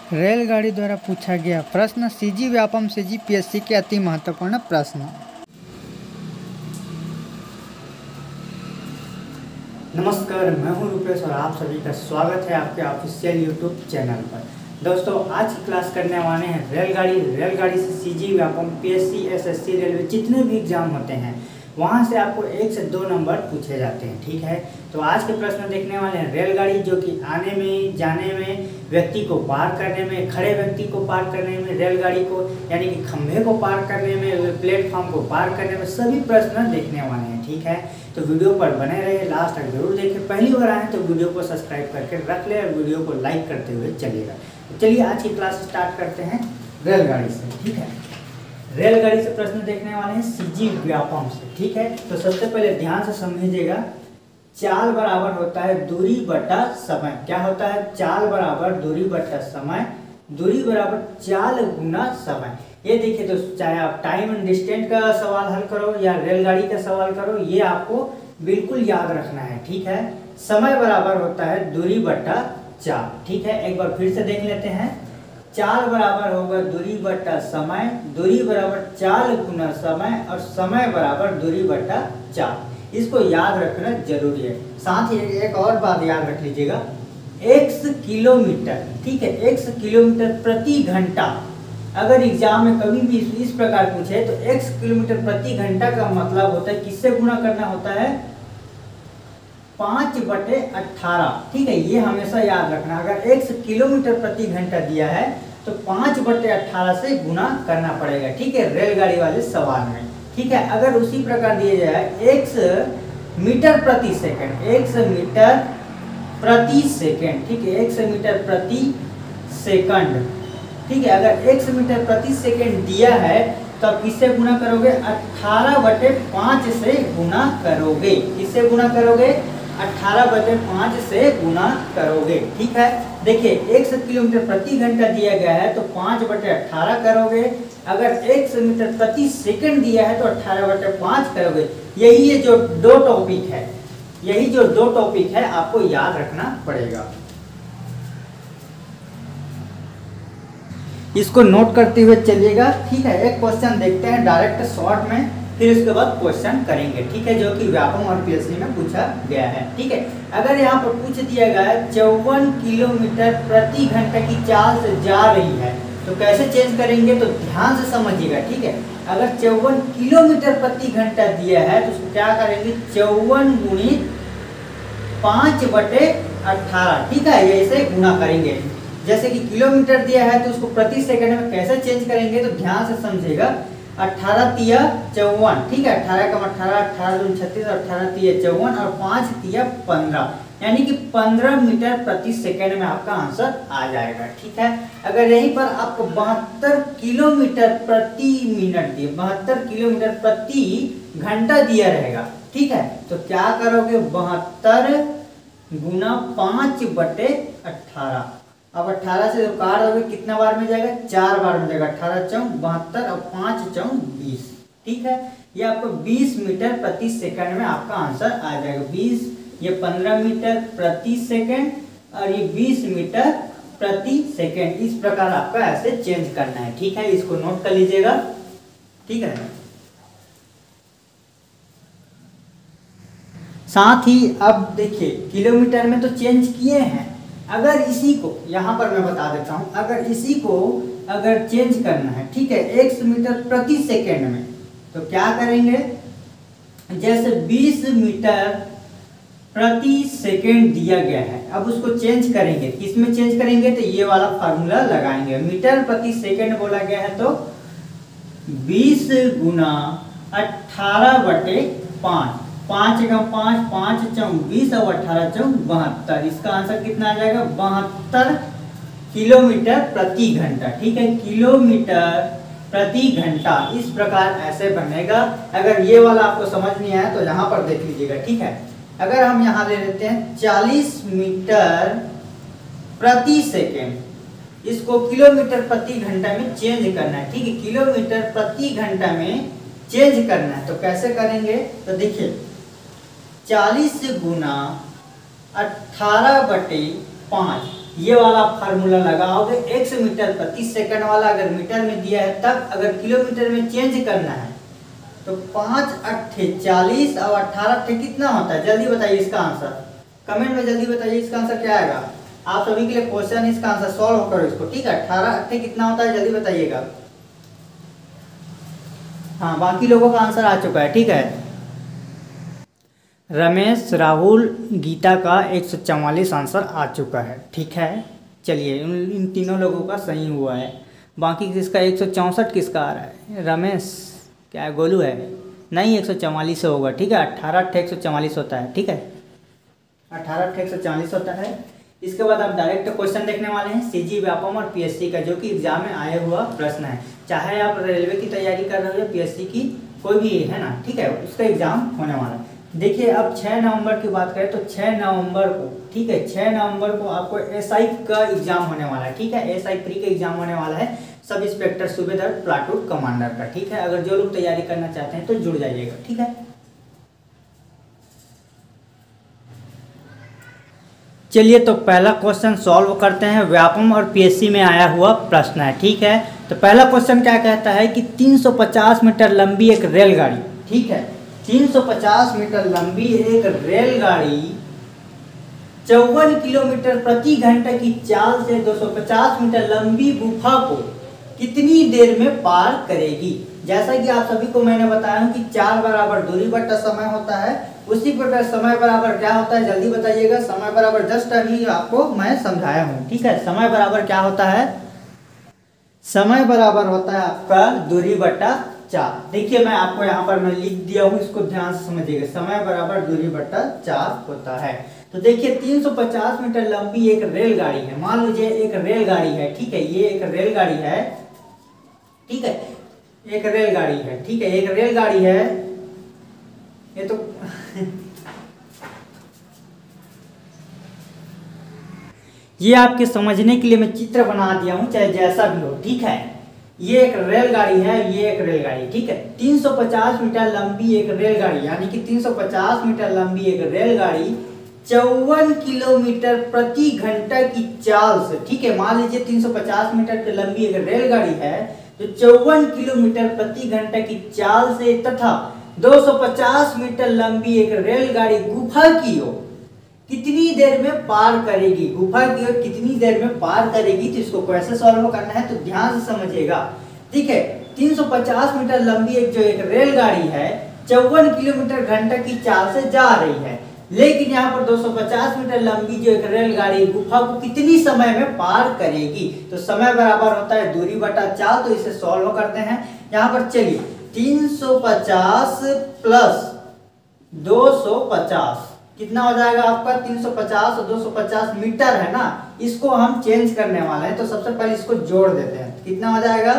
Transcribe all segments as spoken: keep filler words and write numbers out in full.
रेलगाड़ी द्वारा पूछा गया प्रश्न सीजी व्यापम सीजी पीएससी के अति महत्वपूर्ण प्रश्न। नमस्कार, मैं हूं रुपेश और आप सभी का स्वागत है आपके ऑफिशियल यूट्यूब चैनल पर। दोस्तों, आज की क्लास करने वाले हैं रेलगाड़ी रेलगाड़ी से CG Vyapam PSC SSC railway जितने भी एग्जाम होते हैं वहां से आपको एक से दो नंबर पूछे जाते हैं। ठीक है, तो आज के प्रश्न देखने वाले हैं रेलगाड़ी जो कि आने में जाने में, व्यक्ति को पार करने में, खड़े व्यक्ति को पार करने में, रेलगाड़ी को यानी कि खंभे को पार करने में, प्लेटफॉर्म को पार करने में, सभी प्रश्न देखने वाले हैं। ठीक है, तो वीडियो पर बने रहे, लास्ट तक जरूर देखें। पहली बार आए तो वीडियो को सब्सक्राइब करके रख ले और वीडियो को लाइक करते हुए चलिएगा। तो चलिए आज की क्लास स्टार्ट करते हैं रेलगाड़ी से। ठीक है, रेलगाड़ी से प्रश्न देखने वाले हैं सीजी व्यापम से। ठीक है, तो सबसे पहले ध्यान से समझिएगा, चाल बराबर होता है दूरी बटा समय। क्या होता है? चाल बराबर दूरी बटा समय, दूरी बराबर चाल गुना समय। ये देखिए, तो चाहे आप टाइम एंड डिस्टेंस का सवाल हल करो या रेलगाड़ी का सवाल करो, ये आपको बिल्कुल याद रखना है। ठीक है, समय बराबर होता है दूरी बटा चाल। ठीक है, एक बार फिर से देख लेते हैं, चाल बराबर होगा दूरी बटा समय, दूरी बराबर चाल गुना समय और समय बराबर दूरी बटा चाल। इसको याद रखना जरूरी है। साथ ही एक और बात याद रख लीजिएगा, एक्स किलोमीटर, ठीक है, एक्स किलोमीटर प्रति घंटा। अगर एग्जाम में कभी भी इस प्रकार पूछे तो एक्स किलोमीटर प्रति घंटा का मतलब होता है किससे गुणा करना होता है? पाँच बटे अट्ठारह। ठीक है, ये हमेशा याद रखना। अगर एक्स किलोमीटर प्रति घंटा दिया है तो पाँच बटे अट्ठारह से गुना करना पड़ेगा। ठीक है, रेलगाड़ी वाले सवाल में। ठीक है, अगर उसी प्रकार दिया जाए एक्स मीटर प्रति सेकंड, एक्स मीटर प्रति सेकंड, ठीक है, एक्स मीटर प्रति सेकंड। ठीक है, अगर एक्स मीटर प्रति सेकंड दिया है तो आप किससे गुणा करोगे? अट्ठारह बटे पाँच से गुणा करोगे। किससे गुणा करोगे? अट्ठारह बटे पाँच से गुना करोगे। ठीक है, देखिए एक्स किलोमीटर प्रति घंटा दिया गया है तो पाँच बटे अट्ठारह करोगे। अगर एक्स मीटर प्रति सेकंड दिया है तो अट्ठारह बटे पाँच करोगे। यही है जो दो टॉपिक है, यही जो दो टॉपिक है आपको याद रखना पड़ेगा। इसको नोट करते हुए चलिएगा। ठीक है, एक क्वेश्चन देखते हैं डायरेक्ट शॉर्ट में, फिर उसके बाद क्वेश्चन करेंगे। ठीक है, जो कि व्यापम और पीएससी में पूछा गया है। ठीक है, अगर यहाँ पर पूछ दिया गया है चौवन किलोमीटर प्रति घंटा की चाल से जा रही है तो कैसे चेंज करेंगे, तो ध्यान से समझिएगा। ठीक है, अगर चौवन किलोमीटर प्रति घंटा दिया है तो उसको क्या करेंगे? चौवन गुणित पाँच बटे अट्ठारह। ठीक है, ऐसे गुना करेंगे। जैसे कि किलोमीटर दिया है तो उसको प्रति सेकंड में कैसे चेंज करेंगे, तो ध्यान से समझिएगा। अट्ठारह तिया चौवन, ठीक है, अट्ठारह कम अट्ठारह, अट्ठारह दूनी छत्तीस, अट्ठारह तिया चौवन और पाँच तिया पंद्रह, यानी कि पंद्रह मीटर प्रति सेकंड में आपका आंसर आ जाएगा। ठीक है, अगर यहीं पर आपको बहत्तर किलोमीटर प्रति मिनट दिए, बहत्तर किलोमीटर प्रति घंटा दिया रहेगा, ठीक है, तो क्या करोगे? बहत्तर गुना पाँच बटे अट्ठारह। अब अट्ठारह से काट दोगे कितना बार में जाएगा? चार बार में जाएगा। अट्ठारह चौक बहत्तर और पाँच चौक बीस। ठीक है, ये आपको बीस मीटर प्रति सेकंड में आपका आंसर आ जाएगा। बीस, ये पंद्रह मीटर प्रति सेकंड और ये बीस मीटर प्रति सेकंड। इस प्रकार आपका ऐसे चेंज करना है। ठीक है, इसको नोट कर लीजिएगा। ठीक है, साथ ही अब देखिए किलोमीटर में तो चेंज किए हैं, अगर इसी को यहाँ पर मैं बता देता हूँ, अगर इसी को अगर चेंज करना है, ठीक है, एक्स मीटर प्रति सेकंड में, तो क्या करेंगे? जैसे बीस मीटर प्रति सेकंड दिया गया है, अब उसको चेंज करेंगे। किसमें चेंज करेंगे? तो ये वाला फार्मूला लगाएंगे। मीटर प्रति सेकंड बोला गया है तो बीस गुना अट्ठारह बटे पाँच, पाँच का पाँच, पाँच चौक बीस और अठारह चौक बहत्तर। इसका आंसर कितना आ जाएगा? बहत्तर किलोमीटर प्रति घंटा। ठीक है, किलोमीटर प्रति घंटा। इस प्रकार ऐसे बनेगा। अगर ये वाला आपको समझ नहीं आया तो यहाँ पर देख लीजिएगा। ठीक है, अगर हम यहाँ ले लेते हैं चालीस मीटर प्रति सेकेंड, इसको किलोमीटर प्रति घंटा में चेंज करना है। ठीक है, किलोमीटर प्रति घंटा में चेंज करना है तो कैसे करेंगे? तो देखिए चालीस गुना अट्ठारह बटे पाँच, ये वाला फार्मूला लगाओगे, एक्स मीटर प्रति सेकंड वाला अगर मीटर में दिया है तब अगर किलोमीटर में चेंज करना है तो पाँच अट्ठे चालीस और अट्ठारह अट्ठे कितना होता है, जल्दी बताइए इसका आंसर, कमेंट में जल्दी बताइए इसका आंसर क्या आएगा। आप सभी के लिए क्वेश्चन, इसका आंसर सॉल्व करो इसको, ठीक है। अट्ठारह अट्ठे कितना होता है जल्दी बताइएगा। हाँ, बाकी लोगों का आंसर आ चुका है, ठीक है। रमेश, राहुल, गीता का एक सौ चवालीस आंसर आ चुका है, ठीक है। चलिए, इन तीनों लोगों का सही हुआ है। बाकी किसका एक सौ चौंसठ किसका आ रहा है? रमेश क्या है, गोलू है? नहीं, एक सौ चवालीस होगा, ठीक है। अट्ठारह अट्ठे एक सौ चवालीस होता है, ठीक है। अट्ठारह अट्ठे एक सौ चवालीस होता है। इसके बाद आप डायरेक्ट क्वेश्चन देखने वाले हैं सीजी व्यापम और पीएससी का, जो कि एग्जाम में आया हुआ प्रश्न है। चाहे आप रेलवे की तैयारी कर रहे हो या पीएससी की, कोई भी है ना, ठीक है, उसका एग्जाम होने वाला है। देखिए, अब छह नवंबर की बात करें तो छह नवंबर को, ठीक है, छह नवंबर को आपको एसआई का एग्जाम होने वाला है, ठीक है। एसआई प्री का एग्जाम होने वाला है, सब इंस्पेक्टर सूबेदार प्लाटून कमांडर का, ठीक है। अगर जो लोग तैयारी करना चाहते हैं तो जुड़ जाइएगा, ठीक है। चलिए, तो पहला क्वेश्चन सॉल्व करते हैं। व्यापम और पीएससी में आया हुआ प्रश्न है, ठीक है। तो पहला क्वेश्चन क्या कहता है कि तीन सौ पचास मीटर लंबी एक रेलगाड़ी, ठीक है, तीन सौ पचास मीटर लंबी एक रेलगाड़ी चौवन किलोमीटर प्रति घंटे की चाल से दो सौ पचास मीटर लंबी गुफा को कितनी देर में पार करेगी। जैसा कि आप सभी को मैंने बताया हूं कि चार बराबर दूरी बटा समय होता है, उसी प्रकार समय बराबर क्या होता है जल्दी बताइएगा। समय बराबर जस्ट अभी आपको मैं समझाया हूं, ठीक है। समय बराबर क्या होता है? समय बराबर होता है आपका दूरी बटा चार। देखिए, मैं आपको यहाँ पर मैं लिख दिया हूँ, इसको ध्यान से समझिएगा। समय बराबर दूरी बटा चार होता है। तो देखिए, तीन सौ पचास मीटर लंबी एक रेलगाड़ी है, मान लीजिए एक रेलगाड़ी है, ठीक है, ये एक रेलगाड़ी है, ठीक है, एक रेलगाड़ी है, ठीक है, एक रेलगाड़ी है। ये तो ये आपके समझने के लिए मैं चित्र बना दिया हूं, चाहे जैसा भी हो, ठीक है। ये एक रेलगाड़ी है, ये एक रेलगाड़ी, ठीक है। तीन सौ पचास मीटर लंबी एक रेलगाड़ी, यानी कि तीन सौ पचास मीटर लंबी एक रेलगाड़ी चौवन किलोमीटर प्रति घंटा की चाल से, ठीक है, मान लीजिए तीन सौ पचास मीटर की लंबी एक रेलगाड़ी है जो चौवन किलोमीटर प्रति घंटा की चाल से तथा दो सौ पचास मीटर लंबी एक रेलगाड़ी गुफा की ओर कितनी देर में पार करेगी। गुफा की ओर कितनी देर में पार करेगी, तो इसको कैसे सॉल्व करना है तो ध्यान से समझिएगा, ठीक है। तीन सौ पचास मीटर लंबी एक जो एक रेलगाड़ी है चौवन किलोमीटर घंटा की चाल से जा रही है, लेकिन यहाँ पर दो सौ पचास मीटर लंबी जो एक रेलगाड़ी गुफा को कितनी समय में पार करेगी। तो समय बराबर होता है दूरी बटा चाल, तो इसे सॉल्व करते हैं। यहाँ पर चलिए, तीन सौ पचास प्लस दो सौ पचास कितना हो जाएगा आपका? तीन सौ पचास और दो सौ पचास मीटर है ना, इसको हम चेंज करने वाले हैं। तो सबसे पहले इसको जोड़ देते हैं, कितना हो जाएगा,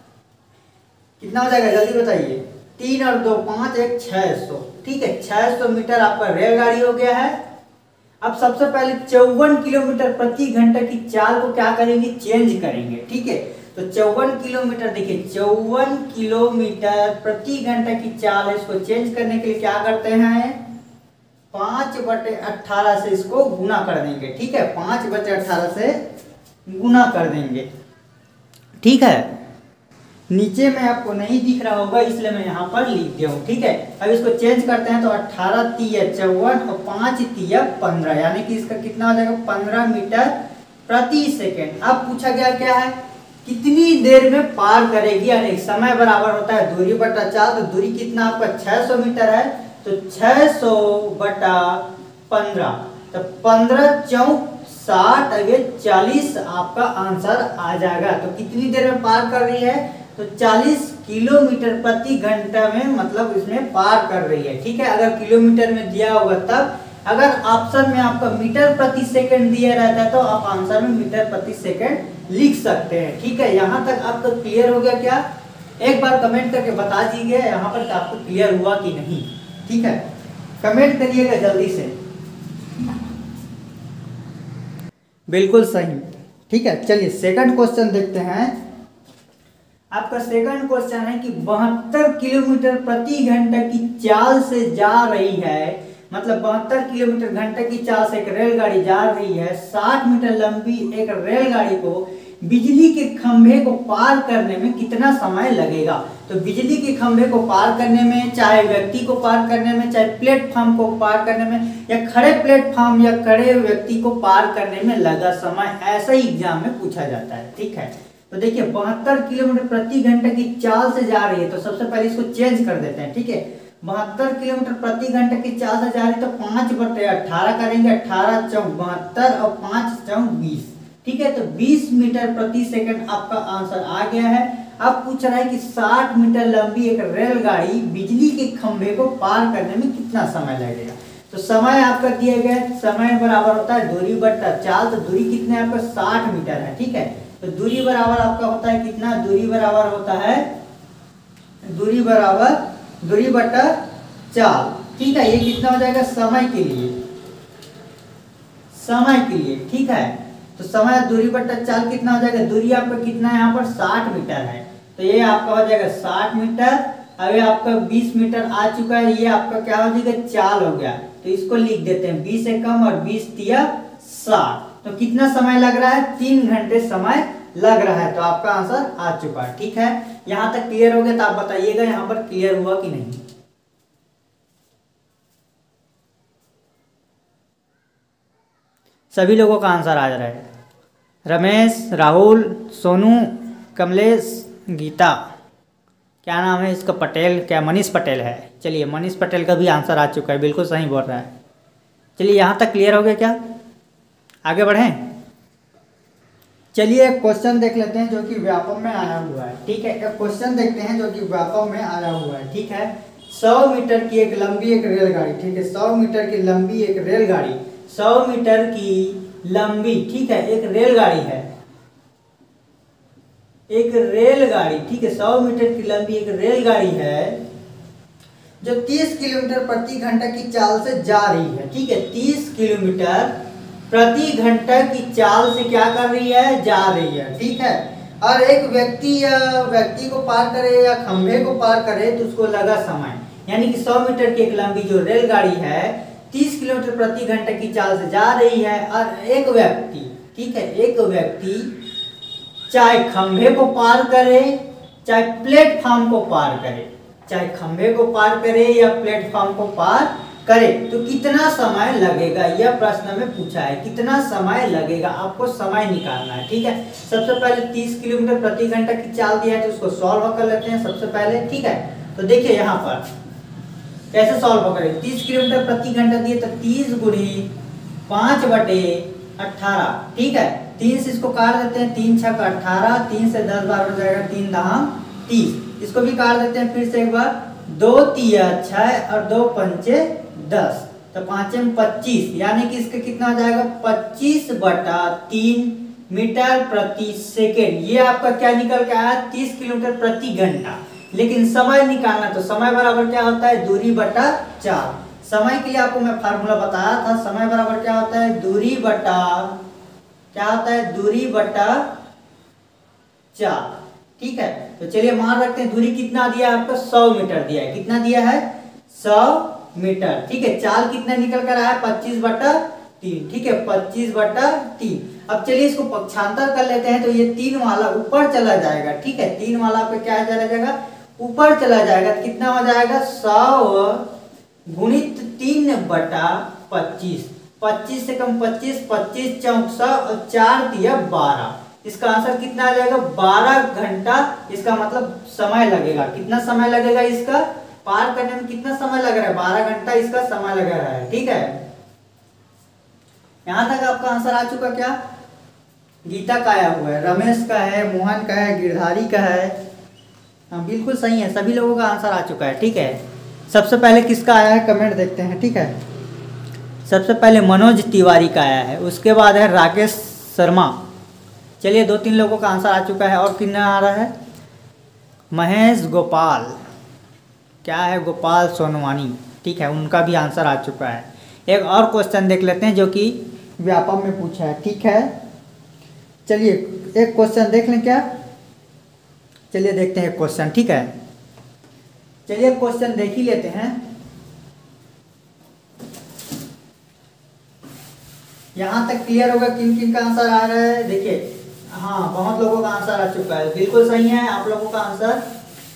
कितना हो जाएगा जल्दी बताइए। तीन और दो पांच, एक छह सौ, ठीक है, छह सौ मीटर आपका रेलगाड़ी हो गया है। अब सबसे पहले चौवन किलोमीटर प्रति घंटा की चाल को क्या करेंगे, चेंज करेंगे, ठीक है। तो चौवन किलोमीटर, देखिए चौवन किलोमीटर प्रति घंटा की चाल है, इसको चेंज करने के लिए क्या करते हैं, पांच बटे अट्ठारह से इसको गुना कर देंगे, ठीक है, पांच बटे अट्ठारह से गुना कर देंगे, ठीक है। नीचे में आपको नहीं दिख रहा होगा इसलिए मैं यहाँ पर लिख दिया हूँ, ठीक है। अब इसको चेंज करते हैं तो अट्ठारह तिया चौवन और पांच तिया पंद्रह, यानी कि इसका कितना हो जाएगा, पंद्रह मीटर प्रति सेकेंड। अब पूछा गया क्या है, कितनी देर में पार करेगी, यानी समय बराबर होता है दूरी बटा चार। तो दूरी कितना आपका छह सौ मीटर है, तो छह सौ बटा पंद्रह, तो पंद्रह चौक साठ, अगे चालीस आपका आंसर आ जाएगा। तो कितनी देर में पार कर रही है, तो चालीस किलोमीटर प्रति घंटा में, मतलब इसमें पार कर रही है, ठीक है। अगर किलोमीटर में दिया होगा तब, अगर ऑप्शन में आपका मीटर प्रति सेकंड दिया रहता है तो आप आंसर में मीटर प्रति सेकंड लिख सकते हैं, ठीक है। यहाँ तक आपको क्लियर हो गया क्या? एक बार कमेंट करके बता दीजिए यहाँ पर आपको क्लियर हुआ कि नहीं, ठीक है, कमेंट करिएगा जल्दी से। बिल्कुल सही, ठीक है। चलिए सेकंड क्वेश्चन देखते हैं। आपका सेकंड क्वेश्चन है कि बहत्तर किलोमीटर प्रति घंटा की चाल से जा रही है मतलब बहत्तर किलोमीटर घंटे की चाल से एक रेलगाड़ी जा रही है, साठ मीटर लंबी एक रेलगाड़ी को बिजली के खंभे को पार करने में कितना समय लगेगा। तो बिजली के खंभे को पार करने में, चाहे व्यक्ति को पार करने में, चाहे प्लेटफॉर्म को पार करने में, या खड़े प्लेटफॉर्म या खड़े व्यक्ति को पार करने में लगा समय, ऐसा ही एग्जाम में पूछा जाता है। ठीक है, तो देखिए बहत्तर किलोमीटर प्रति घंटे की चाल से जा रही है, तो सबसे पहले इसको चेंज कर देते हैं। ठीक है, बहत्तर किलोमीटर प्रति घंटे की चाल से जा रही है, तो पांच बटे अठारह करेंगे, अठारह चौक बहत्तर और पांच चौक बीस। ठीक है, तो बीस मीटर प्रति सेकंड आपका आंसर आ गया है। अब पूछ रहा है कि साठ मीटर लंबी एक रेलगाड़ी बिजली के खंभे को पार करने में कितना समय लगेगा। तो समय आपका दिया गया है, समय बराबर होता है दूरी बटा चाल। तो दूरी कितने आपका साठ मीटर है। ठीक है, तो दूरी बराबर आपका होता है कितना, दूरी बराबर होता है दूरी बराबर दूरी बटा चाल। ठीक है, ये कितना हो जाएगा समय के लिए, समय के लिए। ठीक है, तो समय दूरी बटा चाल कितना हो जाएगा, दूरी आपका कितना है यहाँ पर साठ मीटर है, तो ये आपका हो जाएगा साठ मीटर। अभी आपका बीस मीटर आ चुका है, ये आपका क्या हो जाएगा चाल हो गया। तो इसको लिख देते हैं बीस एकम और बीस तिया साठ। तो कितना समय लग रहा है, तीन घंटे समय लग रहा है। तो आपका आंसर आ चुका है। ठीक है, यहां तक क्लियर हो गया, तो आप बताइएगा यहाँ पर क्लियर हुआ कि नहीं। सभी लोगों का आंसर आ रहा है, रमेश, राहुल, सोनू, कमलेश, गीता, क्या नाम है इसका, पटेल, क्या मनीष पटेल है। चलिए मनीष पटेल का भी आंसर आ चुका है, बिल्कुल सही बोल रहा है। चलिए यहाँ तक क्लियर हो गया क्या, आगे बढ़ें। चलिए एक क्वेश्चन देख लेते हैं जो कि व्यापक में आया हुआ है। ठीक है, एक क्वेश्चन देखते हैं जो कि व्यापक में आया हुआ है। ठीक है, सौ मीटर की एक लंबी एक रेलगाड़ी, ठीक है, सौ मीटर की लंबी एक रेलगाड़ी, सौ मीटर की लंबी, ठीक है, एक रेलगाड़ी है, एक रेलगाड़ी, ठीक है, सौ मीटर की लंबी एक रेलगाड़ी है जो तीस किलोमीटर प्रति घंटा की चाल से जा रही है। ठीक है, तीस किलोमीटर प्रति घंटा की चाल से क्या कर रही है, जा रही है। ठीक है, और एक व्यक्ति या व्यक्ति को पार करे या खंभे को पार करे तो उसको लगा समय, यानी कि सौ मीटर की एक लंबी जो रेलगाड़ी है तीस किलोमीटर प्रति घंटे की चाल से जा रही है, और एक व्यक्ति, ठीक है, एक व्यक्ति चाहे खंभे को पार करे चाहे प्लेटफॉर्म को पार करे, चाहे खंभे को पार करे या प्लेटफॉर्म को पार करे, तो कितना समय लगेगा, यह प्रश्न में पूछा है। कितना समय लगेगा, आपको समय निकालना है। ठीक है, सबसे पहले तीस किलोमीटर प्रति घंटा की चाल दिया है, तो उसको सॉल्व कर लेते हैं सबसे पहले। ठीक है, तो देखिए यहाँ पर कैसे सॉल्व करें। तीस किलोमीटर प्रति घंटा दिए तो तीस गुणी पाँच बटे अट्ठारह। ठीक है, तीन से इसको काट देते हैं, तीन छक अट्ठारह, तीन से दस बार हो जाएगा, तीन दहाम तीस, इसको भी काट देते हैं फिर से एक बार, दो तिया छह और दो पंचे दस, तो पांचे में पच्चीस, यानी कि इसका कितना हो जाएगा पच्चीस बटा तीन मीटर प्रति सेकेंड। ये आपका क्या निकल के आया, तीस किलोमीटर प्रति घंटा। लेकिन समय निकालना, तो समय बराबर क्या होता है, दूरी बटा चाल। समय के लिए आपको मैं फार्मूला बताया था, समय बराबर क्या होता है, दूरी बटा क्या होता है, दूरी बटा चाल। ठीक है, तो चलिए मान रखते हैं दूरी कितना दिया है आपको, सौ मीटर दिया है। कितना दिया है, सौ मीटर। ठीक है, चाल कितना निकल कर आया, पच्चीस बटा तीन। ठीक है, पच्चीस बटा तीन। अब चलिए इसको पक्षांतर कर लेते हैं, तो ये तीन वाला ऊपर चला जाएगा। ठीक है, तीन वाला पे क्या चला जाएगा, ऊपर चला जाएगा, तो कितना हो जाएगा, सौ गुणित तीन बटा पच्चीस, पच्चीस से कम पच्चीस, पच्चीस चौक सौ और चार दिया बारह, इसका आंसर कितना आ जाएगा, बारह घंटा इसका मतलब समय लगेगा। कितना समय लगेगा, इसका पार करने में कितना समय लग रहा है, बारह घंटा इसका समय लग रहा है। ठीक है, यहां तक आपका आंसर आ चुका क्या, गीता का आया हुआ है, रमेश का है, मोहन का है, गिरधारी का है। हाँ बिल्कुल सही है, सभी लोगों का आंसर आ चुका है। ठीक है, सबसे पहले किसका आया है कमेंट देखते हैं। ठीक है, सबसे पहले मनोज तिवारी का आया है, उसके बाद है राकेश शर्मा। चलिए दो तीन लोगों का आंसर आ चुका है, और कितना आ रहा है, महेश गोपाल, क्या है, गोपाल सोनवानी। ठीक है, उनका भी आंसर आ चुका है। एक और क्वेश्चन देख लेते हैं जो कि व्यापक में पूछा है। ठीक है, चलिए एक क्वेश्चन देख लें क्या, चलिए देखते हैं क्वेश्चन। ठीक है, चलिए क्वेश्चन देख ही लेते हैं। यहाँ तक क्लियर होगा किन किन का आंसर आ रहा है। देखिए हाँ, बहुत लोगों का आंसर आ चुका है, बिल्कुल सही है आप लोगों का आंसर।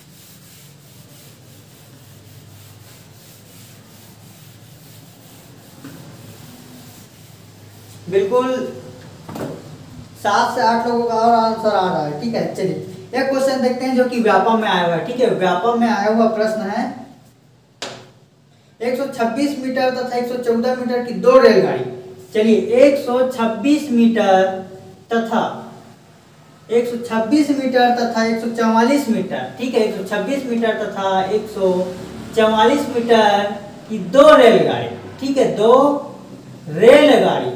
बिल्कुल सात से आठ लोगों का और आंसर आ रहा है। ठीक है, चलिए एक क्वेश्चन देखते हैं जो कि व्यापम में आया हुआ है। ठीक है, व्यापम में आया हुआ प्रश्न है एक सौ छब्बीस मीटर तथा एक सौ चौदह मीटर की दो रेलगाड़ी। चलिए एक सौ छब्बीस मीटर तथा एक सौ छब्बीस मीटर तथा एक सौ चौवालीस मीटर, ठीक है, एक सौ छब्बीस मीटर तथा एक सौ चौवालीस मीटर की दो रेलगाड़ी। ठीक है, दो रेलगाड़ी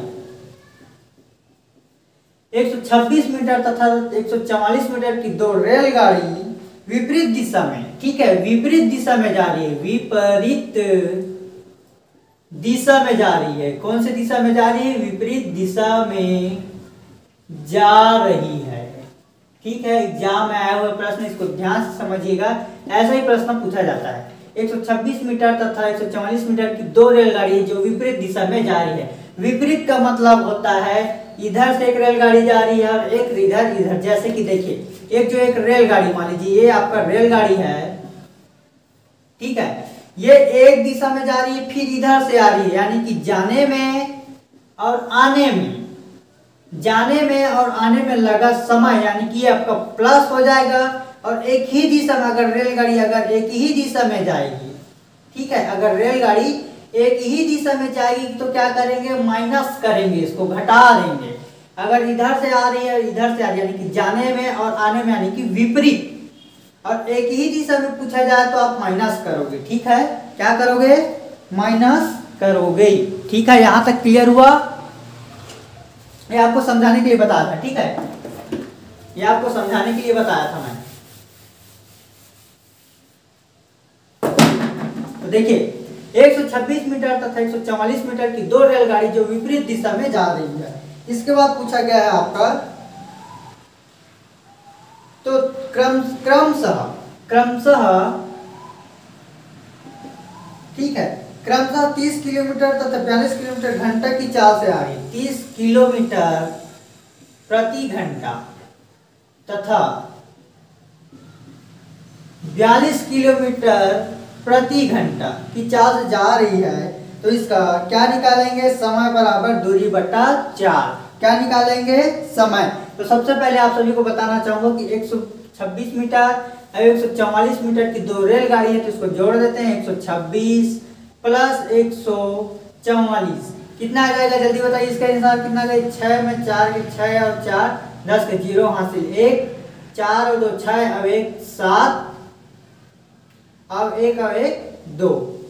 एक सौ छब्बीस मीटर तथा एक सौ चौवालीस मीटर की दो रेलगाड़ी विपरीत दिशा में, ठीक है, विपरीत दिशा में जा रही है, विपरीत दिशा में जा रही है। कौन सी दिशा में जा रही है? विपरीत दिशा में जा रही है। ठीक है, एग्जाम में आया हुआ प्रश्न, इसको ध्यान से समझिएगा, ऐसा ही प्रश्न पूछा जाता है। एक सौ छब्बीस मीटर तथा एक सौ चौवालीस मीटर की दो रेलगाड़ी जो विपरीत दिशा में जा रही है। विपरीत का मतलब होता है इधर से एक रेलगाड़ी जा रही है और एक इधर इधर। जैसे कि देखिए एक जो एक रेलगाड़ी मान लीजिए ये आपका रेलगाड़ी है, ठीक है, ये एक दिशा में जा रही है फिर इधर से आ रही है, यानी कि जाने में और आने में, जाने में और आने में लगा समय यानी कि आपका प्लस हो जाएगा। और एक ही दिशा में अगर रेलगाड़ी अगर एक ही दिशा में जाएगी, ठीक है, अगर रेलगाड़ी एक ही दिशा में जाएगी तो क्या करेंगे? माइनस करेंगे, इसको घटा देंगे। अगर इधर से आ रही है इधर से आ रही है यानी कि जाने में और आने में यानी कि विपरीत, और एक ही दिशा में पूछा जाए तो आप माइनस करोगे। ठीक है, क्या करोगे? माइनस करोगे। ठीक है, यहां तक क्लियर हुआ? ये आपको समझाने के लिए बताया था। ठीक है, ये आपको समझाने के लिए बताया था मैं। तो देखिए एक सौ छब्बीस मीटर तथा एक सौ चौवालीस मीटर की दो रेलगाड़ी जो विपरीत दिशा में जा रही है। इसके बाद पूछा गया है आपका तो क्रम क्रमशः क्रमशः ठीक है, क्रमशः तीस किलोमीटर तथा बयालीस किलोमीटर घंटा की चाल से आ रही है। तीस किलोमीटर प्रति घंटा तथा बयालीस किलोमीटर प्रति घंटा की चाल से जा रही है। तो इसका क्या निकालेंगे? समय बराबर दूरी बटा चार। क्या निकालेंगे? समय। तो सबसे पहले आप सभी को बताना चाहूंगा कि एक सौ छब्बीस मीटर और एक सौ चौवालीस मीटर की दो रेलगाड़ी है, तो इसको जोड़ देते हैं। एक सौ छब्बीस प्लस एक सौ चौवालीस कितना आ जाएगा? जल्दी बताइए, इसका हिसाब कितना आएगा? छह में चार के छह और चार दस के जीरो हासिल एक, चार और दो छह, अब एक सात, अब एक और एक दो।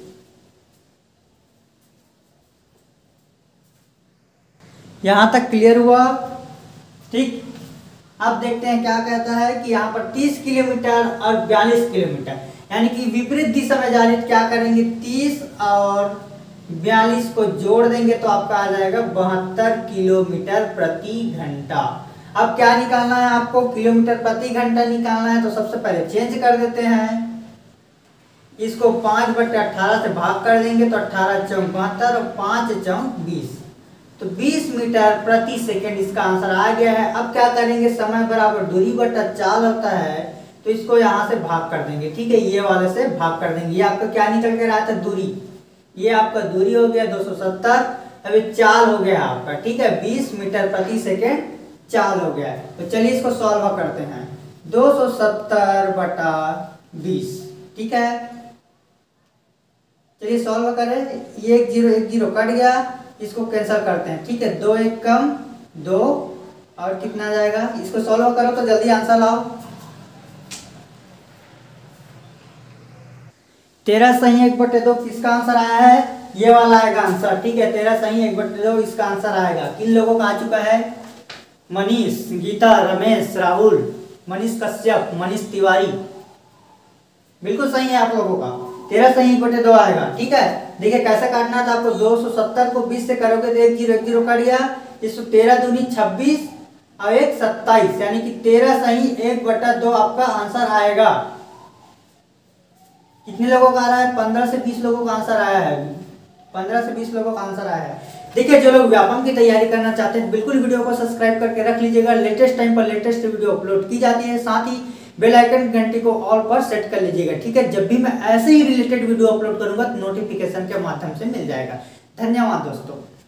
यहां तक क्लियर हुआ? ठीक, अब देखते हैं क्या कहता है कि यहाँ पर तीस किलोमीटर और बयालीस किलोमीटर यानी कि विपरीत दिशा में जा रही है। क्या करेंगे? तीस और बयालीस को जोड़ देंगे तो आपका आ जाएगा बहत्तर किलोमीटर प्रति घंटा। अब क्या निकालना है आपको? किलोमीटर प्रति घंटा निकालना है। तो सबसे पहले चेंज कर देते हैं, इसको पाँच बटे अठारह से भाग कर देंगे तो अठारह चौक बहत्तर और पाँच चौक बीस, तो बीस मीटर प्रति सेकंड इसका आंसर आ गया है। अब क्या करेंगे? समय बराबर दूरी बटा चाल होता है, तो इसको यहाँ से भाग कर देंगे। ठीक है, ये वाले से भाग कर देंगे। ये आपका क्या निकल के रहा था? दूरी। ये आपका दूरी हो गया दो सौ सत्तर, अब ये चाल हो गया आपका। ठीक है, बीस मीटर प्रति सेकंड चाल हो गया है। तो चलिए इसको सॉल्व करते हैं। दो सौ सत्तर बटा बीस, ठीक है, चलिए सॉल्व करें। ये एक जीरो एक जीरो कट गया, इसको कैंसिल करते हैं। ठीक है, दो एक कम दो, और कितना आ जाएगा? इसको सॉल्व करो तो जल्दी आंसर लाओ। तेरह सही एक बटे दो किसका आंसर आया है? ये वाला आएगा आंसर। ठीक है, तेरह सही एक बटे दो इसका आंसर आएगा। किन लोगों का आ चुका है? मनीष, गीता, रमेश, राहुल, मनीष कश्यप, मनीष तिवारी, बिल्कुल सही है आप लोगों का। तेरह सही एक बटे दो आएगा। ठीक है, देखिए कैसे काटना था आपको। दो सौ सत्तर को बीस से करोगे तो एक जीरो एक जीरो कट गया। इसको तेरह दूनी छब्बीस और एक सत्ताईस, यानी कि तेरह सही एक बटा दो आपका आंसर आएगा। कितने लोगों का आ रहा है? पंद्रह से बीस लोगों का आंसर आया है। पंद्रह से बीस लोगों का आंसर आया है। देखिए, जो लोग व्यापम की तैयारी करना चाहते हैं बिल्कुल वीडियो को सब्सक्राइब करके रख लीजिएगा। लेटेस्ट टाइम पर लेटेस्ट वीडियो अपलोड की जाती है, साथ ही बेल आइकन घंटी को ऑल पर सेट कर लीजिएगा। ठीक है, जब भी मैं ऐसे ही रिलेटेड वीडियो अपलोड करूंगा तो नोटिफिकेशन के माध्यम से मिल जाएगा। धन्यवाद दोस्तों।